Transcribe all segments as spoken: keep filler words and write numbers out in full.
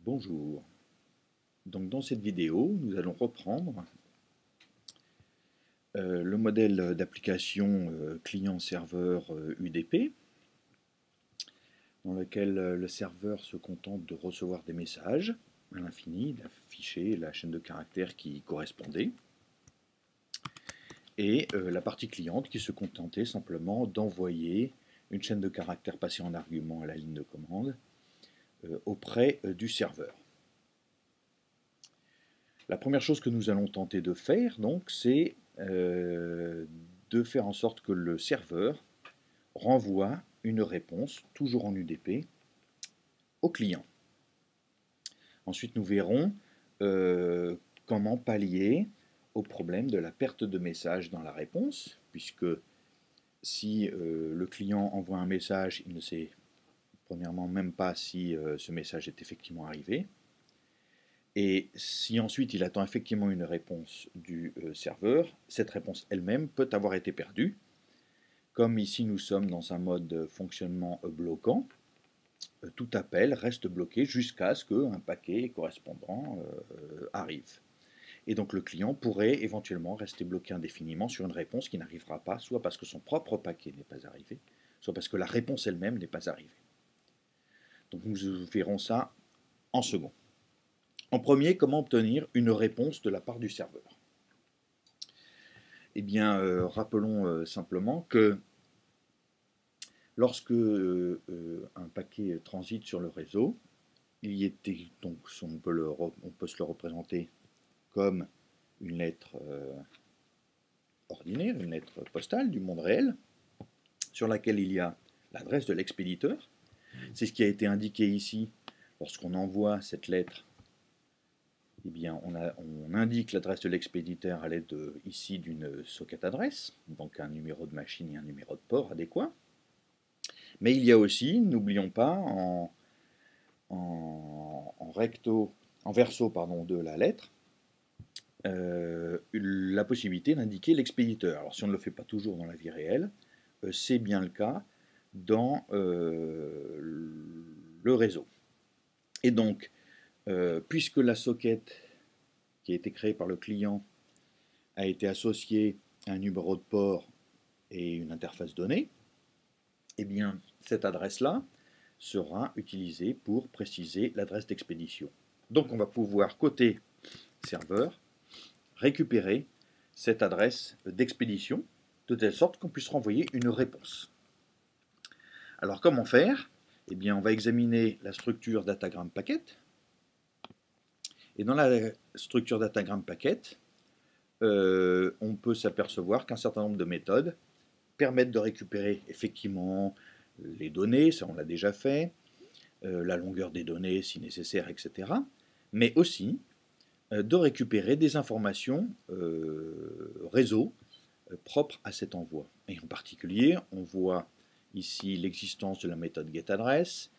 Bonjour. Donc dans cette vidéo, nous allons reprendre euh, le modèle d'application euh, client-serveur euh, U D P, dans lequel euh, le serveur se contente de recevoir des messages à l'infini, d'afficher la chaîne de caractères qui correspondait, et euh, la partie cliente qui se contentait simplement d'envoyer une chaîne de caractères passée en argument à la ligne de commande euh, auprès euh, du serveur. La première chose que nous allons tenter de faire, donc, c'est euh, de faire en sorte que le serveur renvoie une réponse, toujours en U D P, au client. Ensuite, nous verrons euh, comment pallier au problème de la perte de message dans la réponse, puisque si euh, le client envoie un message, il ne sait premièrement même pas si euh, ce message est effectivement arrivé. Et si ensuite il attend effectivement une réponse du euh, serveur, cette réponse elle-même peut avoir été perdue. Comme ici nous sommes dans un mode fonctionnement bloquant, euh, tout appel reste bloqué jusqu'à ce qu'un paquet correspondant euh, arrive. Et donc le client pourrait éventuellement rester bloqué indéfiniment sur une réponse qui n'arrivera pas, soit parce que son propre paquet n'est pas arrivé, soit parce que la réponse elle-même n'est pas arrivée. Donc nous verrons ça en second. En premier, comment obtenir une réponse de la part du serveur? Eh bien, euh, rappelons euh, simplement que lorsque euh, euh, un paquet transite sur le réseau, il y était donc, on peut, le, on peut se le représenter comme une lettre euh, ordinaire, une lettre postale du monde réel, sur laquelle il y a l'adresse de l'expéditeur. C'est ce qui a été indiqué ici lorsqu'on envoie cette lettre. Eh bien, on, a, on indique l'adresse de l'expéditeur à l'aide de, ici d'une socket adresse, donc un numéro de machine et un numéro de port adéquat. Mais il y a aussi, n'oublions pas, en, en, en, recto, en verso pardon, de la lettre, euh, la possibilité d'indiquer l'expéditeur. Alors si on ne le fait pas toujours dans la vie réelle, euh, c'est bien le cas dans euh, le réseau. Et donc, euh, puisque la socket qui a été créée par le client a été associée à un numéro de port et une interface donnée, eh bien cette adresse-là sera utilisée pour préciser l'adresse d'expédition. Donc on va pouvoir, côté serveur, récupérer cette adresse d'expédition de telle sorte qu'on puisse renvoyer une réponse. Alors comment faire? Eh bien on va examiner la structure datagram packet. Et dans la structure datagram packet, euh, on peut s'apercevoir qu'un certain nombre de méthodes permettent de récupérer effectivement les données, ça on l'a déjà fait, euh, la longueur des données si nécessaire, et cetera. Mais aussi euh, de récupérer des informations euh, réseau euh, propres à cet envoi. Et en particulier, on voit ici l'existence de la méthode getAddress,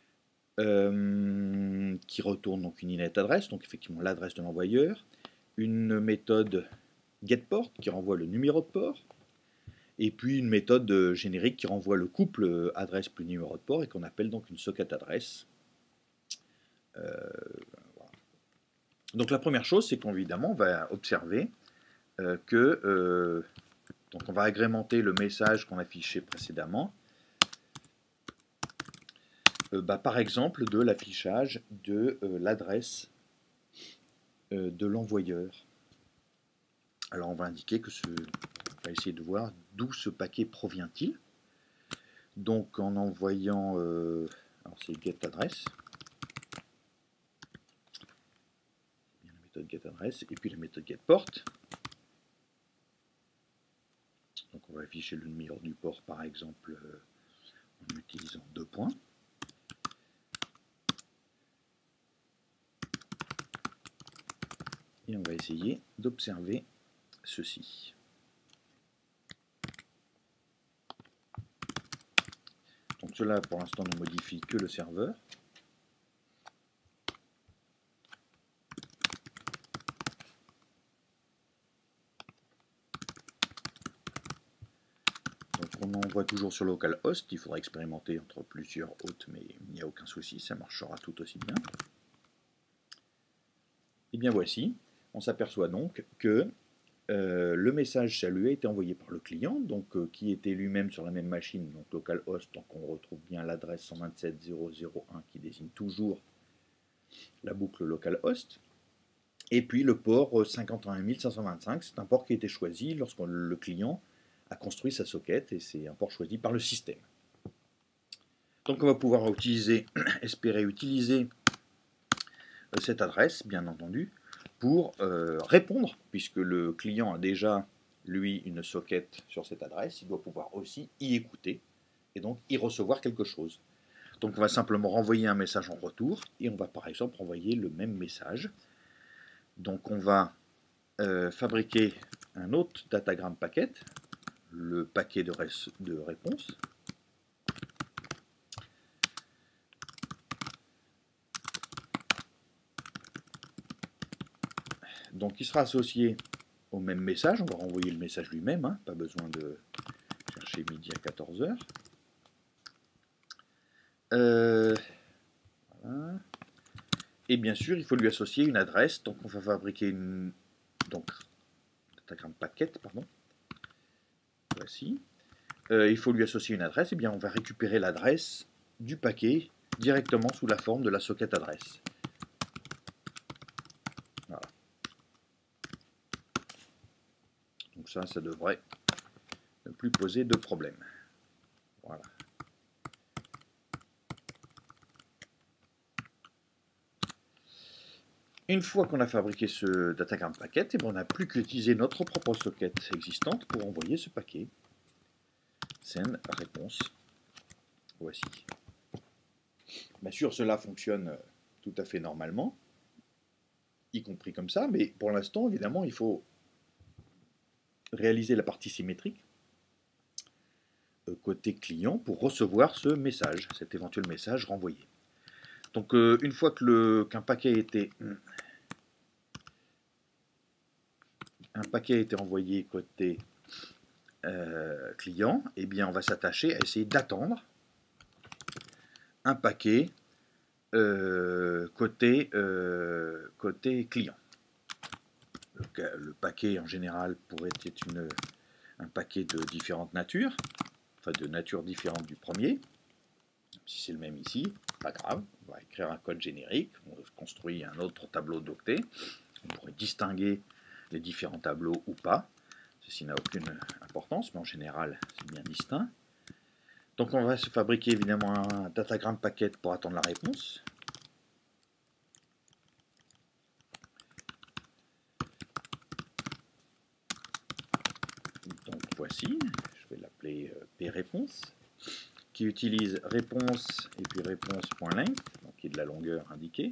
euh, qui retourne donc une init adresse, donc effectivement l'adresse de l'envoyeur, une méthode getPort qui renvoie le numéro de port, et puis une méthode générique qui renvoie le couple adresse plus numéro de port et qu'on appelle donc une socket adresse. Euh, voilà. Donc la première chose, c'est qu'évidemment on va observer euh, que euh, donc on va agrémenter le message qu'on affichait précédemment, euh, bah, par exemple de l'affichage de euh, l'adresse euh, de l'envoyeur. Alors on va indiquer que ce, on va essayer de voir d'où ce paquet provient-il. Donc en envoyant, euh, alors c'est getAddress, la méthode getAddress, et puis la méthode getPort. Donc on va afficher le numéro du port par exemple euh, en utilisant deux points. Et on va essayer d'observer ceci. Donc cela pour l'instant ne modifie que le serveur. Donc on envoie toujours sur localhost, il faudra expérimenter entre plusieurs hôtes, mais il n'y a aucun souci, ça marchera tout aussi bien. bien voici, on s'aperçoit donc que euh, le message salut a été envoyé par le client, donc euh, qui était lui-même sur la même machine, donc localhost, donc on retrouve bien l'adresse cent vingt-sept point zéro zéro un qui désigne toujours la boucle localhost. Et puis le port cinquante et un mille cinq cent vingt-cinq, c'est un port qui a été choisi lorsque le client a construit sa socket, et c'est un port choisi par le système. Donc on va pouvoir utiliser, espérer utiliser cette adresse, bien entendu, pour euh, répondre, puisque le client a déjà, lui, une socket sur cette adresse, il doit pouvoir aussi y écouter, et donc y recevoir quelque chose. Donc on va simplement renvoyer un message en retour, et on va par exemple renvoyer le même message. Donc on va euh, fabriquer un autre datagram packet, le paquet de, de réponse. Donc il sera associé au même message, on va renvoyer le message lui-même, hein, pas besoin de chercher midi à quatorze heures. Euh, voilà. Et bien sûr, il faut lui associer une adresse, donc on va fabriquer une donc datagram packet, pardon. Voici. Euh, il faut lui associer une adresse, et bien on va récupérer l'adresse du paquet directement sous la forme de la socket adresse. Voilà. Donc ça, ça devrait ne plus poser de problème. Voilà. Une fois qu'on a fabriqué ce datagram packet, eh bien, on n'a plus qu'à utiliser notre propre socket existante pour envoyer ce paquet. Send réponse. Voici. Bien sûr, cela fonctionne tout à fait normalement, y compris comme ça, mais pour l'instant, évidemment, il faut réaliser la partie symétrique côté client pour recevoir ce message, cet éventuel message renvoyé. Donc, euh, une fois que le, qu'un paquet a été un paquet a été envoyé côté euh, client, eh bien, on va s'attacher à essayer d'attendre un paquet euh, côté, euh, côté client. Le, le paquet en général pourrait être une, un paquet de différentes natures, enfin de nature différente du premier. Si c'est le même ici, pas grave, on va écrire un code générique, on construit un autre tableau d'octet, on pourrait distinguer les différents tableaux ou pas, ceci n'a aucune importance, mais en général c'est bien distinct. Donc on va se fabriquer évidemment un datagram packet pour attendre la réponse. Donc voici, je vais l'appeler pRéponse, qui utilise réponse et puis réponse.length, donc qui est de la longueur indiquée.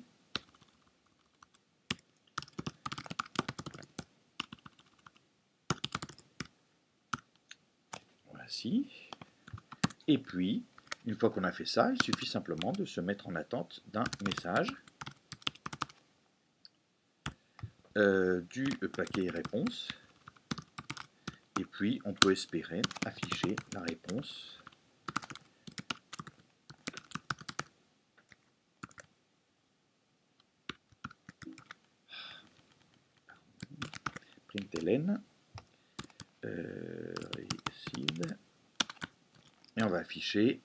Voici. Et puis, une fois qu'on a fait ça, il suffit simplement de se mettre en attente d'un message euh, du paquet réponse. Et puis, on peut espérer afficher la réponse println euh, receive, et on va afficher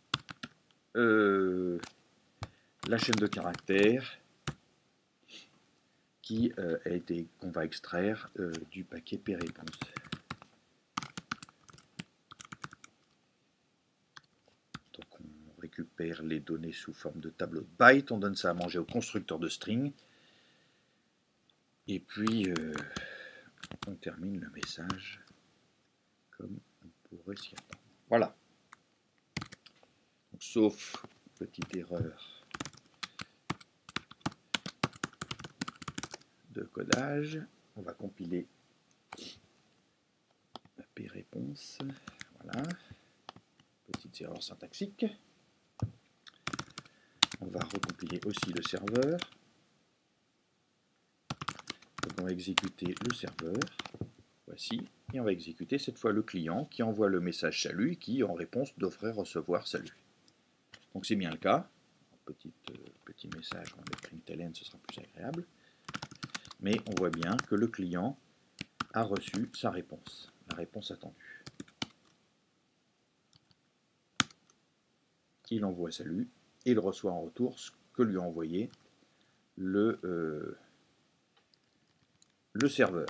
euh, la chaîne de caractères qui euh, a été qu'on va extraire euh, du paquet pRéponse. Donc on récupère les données sous forme de tableau de bytes, on donne ça à manger au constructeur de string, et puis euh, on termine le message comme on pourrait s'y attendre. Voilà. Donc, sauf petite erreur de codage, on va compiler la pRéponse. Voilà. Petites erreurs syntaxiques. On va recompiler aussi le serveur. Donc on va exécuter le serveur. Voici. Et on va exécuter cette fois le client qui envoie le message salut et qui en réponse devrait recevoir salut. Donc c'est bien le cas. Petit, euh, petit message, on va mettre println, ce sera plus agréable. mais on voit bien que le client a reçu sa réponse, la réponse attendue. Il envoie salut et il reçoit en retour ce que lui a envoyé le, euh, le serveur.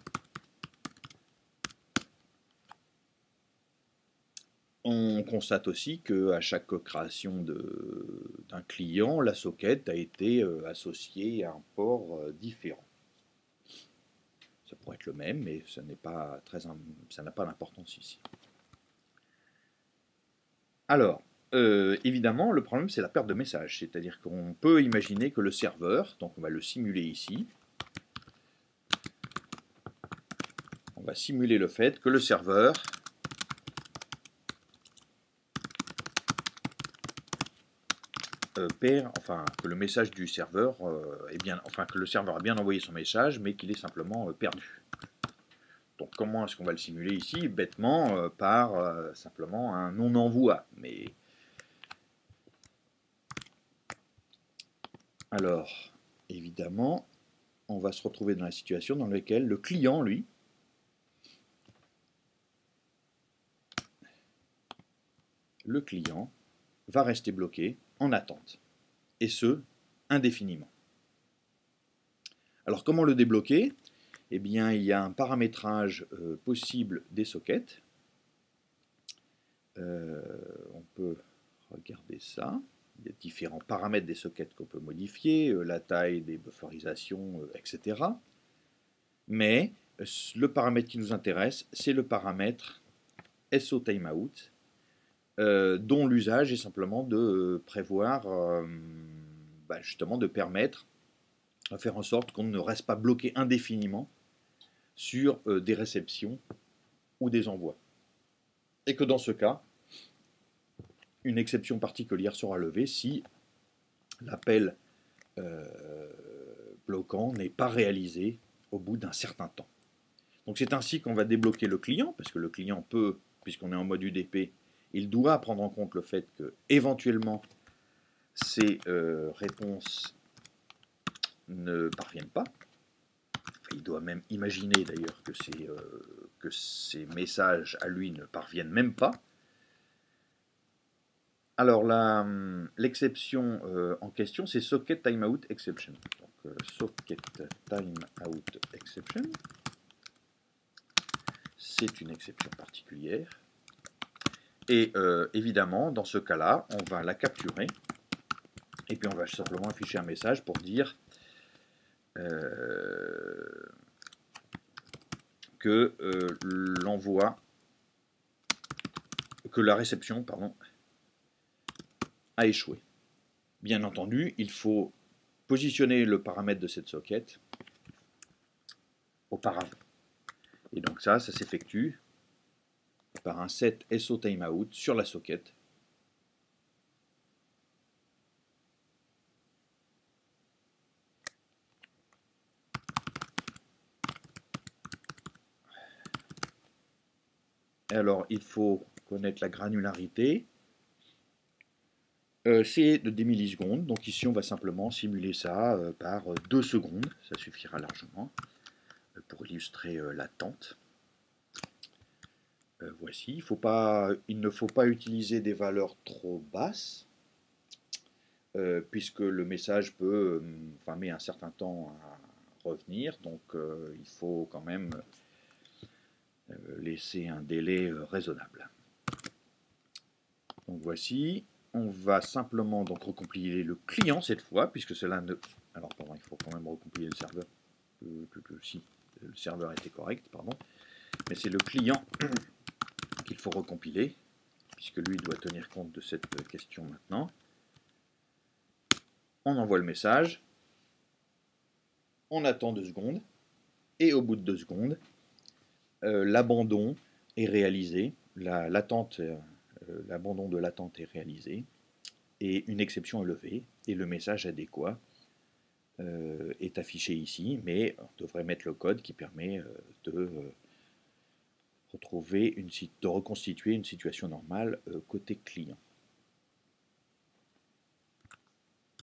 On constate aussi qu'à chaque création d'un client, la socket a été euh, associée à un port euh, différent. Ça pourrait être le même, mais ça n'est pas très, ça n'a pas d'importance ici. Alors, euh, évidemment, le problème, c'est la perte de message. C'est-à-dire qu'on peut imaginer que le serveur, donc on va le simuler ici, on va simuler le fait que le serveur euh, perd, enfin, que le message du serveur euh, est bien, enfin, que le serveur a bien envoyé son message, mais qu'il est simplement euh, perdu. Donc, comment est-ce qu'on va le simuler ici? Bêtement, euh, par euh, simplement un non-envoi. Mais alors, évidemment, on va se retrouver dans la situation dans laquelle le client, lui, le client va rester bloqué en attente, et ce, indéfiniment. Alors, comment le débloquer? Eh bien, il y a un paramétrage euh, possible des sockets. Euh, on peut regarder ça. Il y a différents paramètres des sockets qu'on peut modifier, euh, la taille des bufferisations, euh, et cetera. Mais euh, le paramètre qui nous intéresse, c'est le paramètre S O Timeout, euh, dont l'usage est simplement de euh, prévoir, euh, bah, justement, de permettre de faire en sorte qu'on ne reste pas bloqué indéfiniment sur euh, des réceptions ou des envois. Et que dans ce cas, une exception particulière sera levée si l'appel euh, bloquant n'est pas réalisé au bout d'un certain temps. Donc c'est ainsi qu'on va débloquer le client, parce que le client peut, puisqu'on est en mode U D P, il doit prendre en compte le fait que éventuellement ces euh, réponses ne parviennent pas. Il doit même imaginer d'ailleurs que, euh, que ces messages à lui ne parviennent même pas. Alors l'exception euh, en question, c'est Socket Timeout Exception. Donc euh, Socket Timeout Exception, c'est une exception particulière. Et euh, évidemment, dans ce cas-là, on va la capturer. Et puis on va simplement afficher un message pour dire euh, que euh, l'envoi, que la réception, pardon, a échoué. Bien entendu, il faut positionner le paramètre de cette socket auparavant. Et donc ça, ça s'effectue par un set S O Timeout sur la socket. Et alors, il faut connaître la granularité. Euh, c'est de des millisecondes, donc ici on va simplement simuler ça euh, par deux secondes, ça suffira largement euh, pour illustrer euh, l'attente. Euh, voici, il, faut pas, il ne faut pas utiliser des valeurs trop basses, euh, puisque le message peut, euh, enfin, met un certain temps à revenir, donc euh, il faut quand même euh, laisser un délai euh, raisonnable. Donc voici, on va simplement donc recompiler le client cette fois, puisque cela ne... Alors pardon, il faut quand même recompiler le serveur. Euh, que, que, si, le serveur était correct, pardon. Mais c'est le client qu'il faut recompiler, puisque lui doit tenir compte de cette question maintenant. On envoie le message, on attend deux secondes, et au bout de deux secondes, euh, l'abandon est réalisé, l'attente, la, euh, l'abandon de l'attente est réalisé, et une exception est levée, et le message adéquat euh, est affiché ici, mais on devrait mettre le code qui permet euh, de euh, retrouver une, de reconstituer une situation normale euh, côté client.